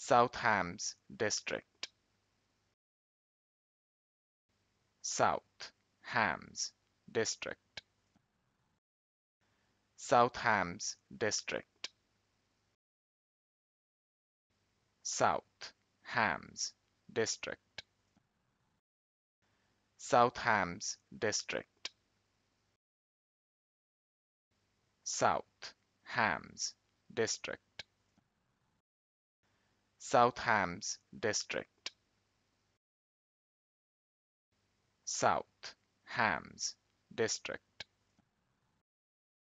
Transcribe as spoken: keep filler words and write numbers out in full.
South Hams District. South Hams District. South Hams District. South Hams District. South Hams District. South Hams District. South Hams District. South Hams District.